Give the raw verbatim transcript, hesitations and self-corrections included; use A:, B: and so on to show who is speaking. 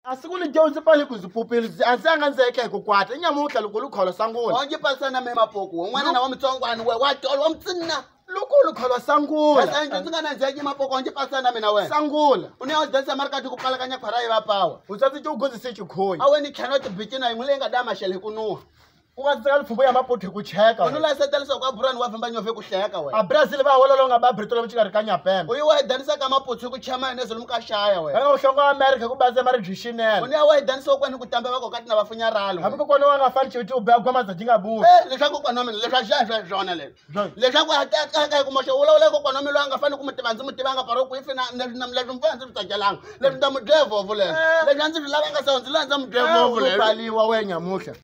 A: Asikuli dyondzi pale ku zipupili a ndzi nga ndzeke ku kwata nyamuhla loko lu kholo sangula.
B: Onge pasana me Mapoku n'wana na wa mutsongwana we wa tolo wa mutsinna
A: Loko lu kholo sangula.
B: Pasa ndzi nga na ndzeke Mapoku onge pasana mina wena
A: Sangula.
B: u ne wa dansa market ku palakanya khwara yi va pawa
A: U tsatsi tjo gonzise xikhoyi.
B: a weni cannot begin hi mulenga dama shele ku nuha
A: U nga tsaka lufumbo ya Mapoku ku cheka.
B: u la setelisa ku burani wa famba nyove ku hleka wena
A: A Brazil va hololo nga ba Britolo mu chikari ka nyapembe.
B: u yi wa danisa ka Mapoku ku chama ene zulu ka shaya
A: Va
B: wena
A: nga uhlonga America ku baze mari
B: u
A: jishinene.
B: ne wa danisa ku ku tamba va ko kati na vafunya ralo
A: Hambi ko kona wa nga fani choti u ba kwa mazati nga bu.
B: eh leswaku kwana mina leswaku xa xa xona le leswaku a ta ka ka ku moxa u lawula ku kwana mina a nga fani ku mutiva ndzi mutiva nga paro ku ifina leswi na leswi mfana ndzi tsakelanga leswi ta mudrevo vule leswi ndzi lava nga sa ndzi landza mudrevo vule.
A: U paliwa we nyamuhla.